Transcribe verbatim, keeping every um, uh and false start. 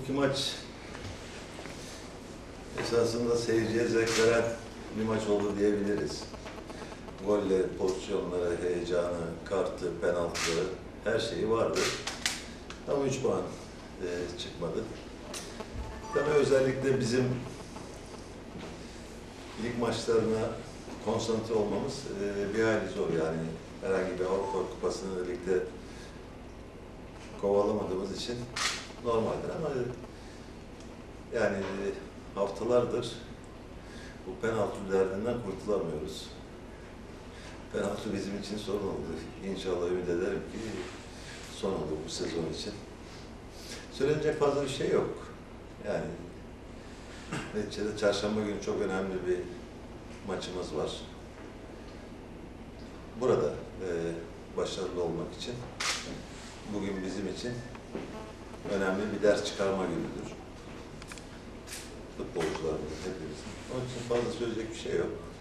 Bugünkü maç esasında seyirciye zevk veren bir maç oldu diyebiliriz. Golleri, pozisyonları, heyecanı, kartı, penaltıları, her şeyi vardı. Ama üç puan e, çıkmadı. Tabii özellikle bizim lig maçlarına konsantre olmamız e, bir hayli zor yani. Herhangi bir Avrupa Kupası'nı ligde kovalamadığımız için normaldir ama yani haftalardır bu penaltı derdinden kurtulamıyoruz. Penaltı bizim için sorun oldu. İnşallah ümit ederim ki son olur bu sezon için. Söylenecek fazla bir şey yok. Yani neticede çarşamba günü çok önemli bir maçımız var. Burada e, başarılı olmak için bugün bizim için önemli bir ders çıkarma günüdür. Futbolcularımız hepimizin. Onun için fazla söyleyecek bir şey yok.